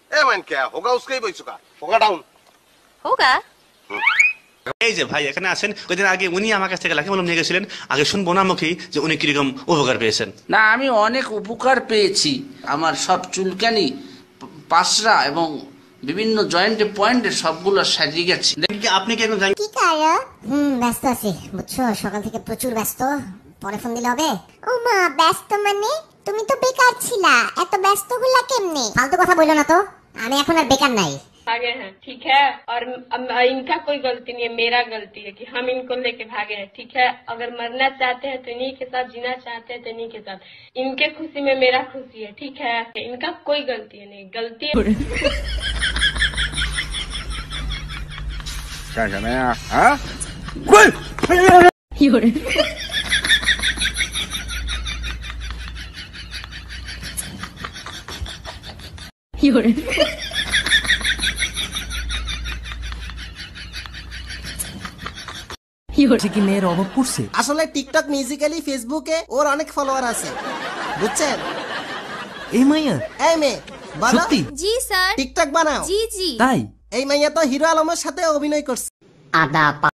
A man क्या होगा उसका ही বইছো কা होगा डाउन होगा। এই যে ভাই এখানে আছেন, কয়েকদিন আগে উনি আমার কাছ থেকে লাখি মলম নিয়ে গেছিলেন। আগে শুনবো না মুখেই যে উনি কিরকম উপকার পেয়েছেন। না, আমি অনেক উপকার পেয়েছি। আমার সব চুলকানি, পাশরা এবং বিভিন্ন জয়েন্টে পয়েন্টে সবগুলো সারিয়ে গেছে। আপনি কি এখন কি কারো? ব্যস্ত আছি বুঝছো, সকাল থেকে প্রচুর ব্যস্ত। পরে ফোন দিলে হবে? ও মা, ব্যস্ত মানে? তুমি তো বেকার ছিলা, এত ব্যস্ত হলা কেমনে? ফালতু কথা বলো না তো, আমি এখন আর বেকার নাই। भागे हैं, ठीक है। और इनका कोई गलती नहीं है, मेरा गलती है कि हम इनको लेके भागे हैं, ठीक है। अगर मरना चाहते हैं तो इन्हीं के साथ, जीना चाहते हैं तो इन्हीं के साथ। इनके खुशी में मेरा खुशी है, ठीक है। इनका कोई गलती है नहीं, गलती है क्या करना है हां কি মেয়ের অভাব পড়ছে? আসলে টিকটক মিউজিক্যালি ফেসবুকে ওর অনেক ফলোয়ার আছে, বুঝছেন? এই মাইয়া? এই মেয়ে বলো। সত্যি? जी सर। টিকটক বানাও? जी जी। তাই? এই মাইয়া তো হিরো আলমের সাথে অভিনয় করছে। আদা